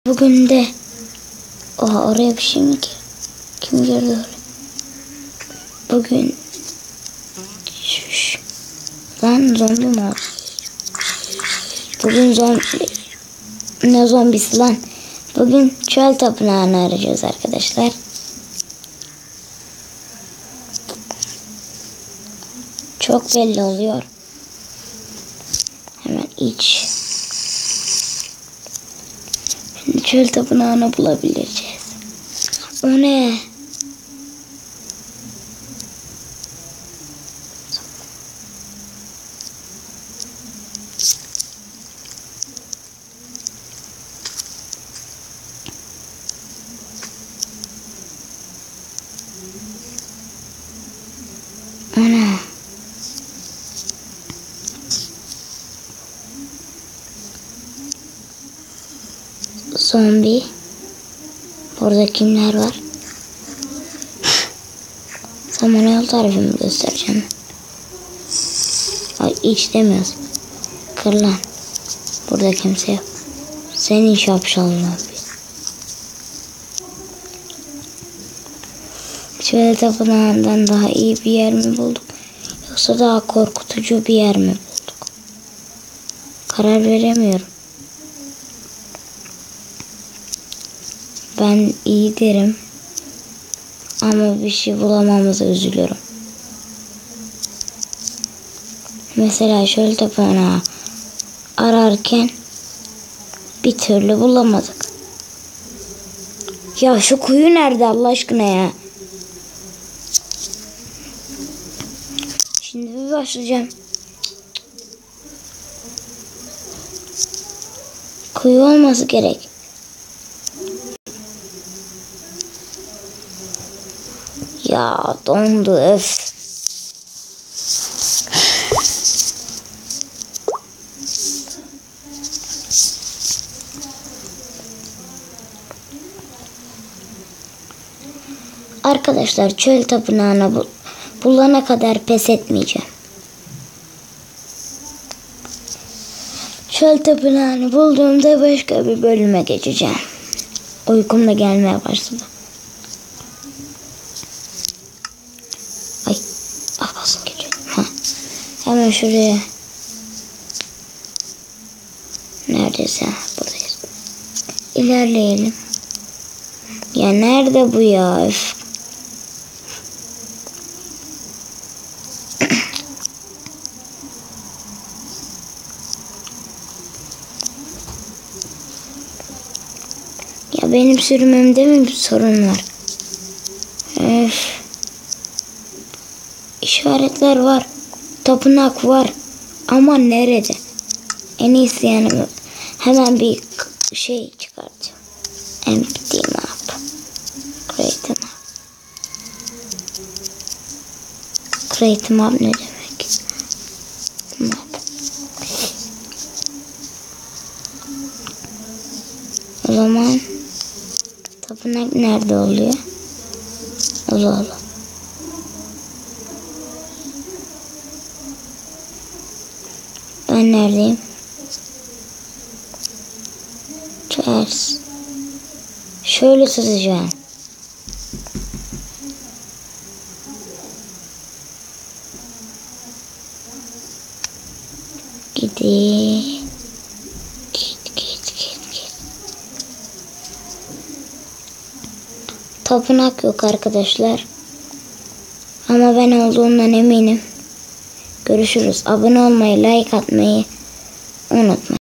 Bugün de oraya bir şey mi ki? Kim gördü oraya? Bugün lan zombi mi var? Bugün ne zombisi lan? Bugün çöl tapınağını arayacağız arkadaşlar. Çok belli oluyor. Hemen iç. Şimdi çöl tapınağını bulabileceğiz. O ne? Ana. Zombi. Burada kimler var? Sana yol tarifimi göstereceğim. Ay hiç demiyoruz. Kır lan. Burada kimse yok. Senin şapşalın abi. Şöyle tapınağından daha iyi bir yer mi bulduk? Yoksa daha korkutucu bir yer mi bulduk? Karar veremiyorum. Ben iyi derim. Ama bir şey bulamamıza üzülüyorum. Mesela şöyle tapınağı ararken bir türlü bulamadık. Ya şu kuyu nerede Allah aşkına ya? Şimdi bir başlayacağım. Kuyu olması gerek. Ya dondu öf. Arkadaşlar çöl tapınağını bulana kadar pes etmeyeceğim. Çöl tapınağını bulduğumda başka bir bölüme geçeceğim. Uykum da gelmeye başladı. Ay, basın geliyor. Hemen şuraya. Neredeyse buradayız. İlerleyelim. Ya nerede bu ya? Öf. Ya benim sürümümde mi bir sorun var? Öf. İşaretler var. Tapınak var. Ama nerede? En iyisi yani hemen bir şey çıkartacağım. Empty map. Create map. Create map ne demek? Map. O zaman tapınak nerede oluyor? Allah Allah. Ben neredeyim? Ters. Şöyle sızacağım. Git. Tapınak yok arkadaşlar. Ama ben olduğundan eminim. Görüşürüz. Abone olmayı, like atmayı unutmayın.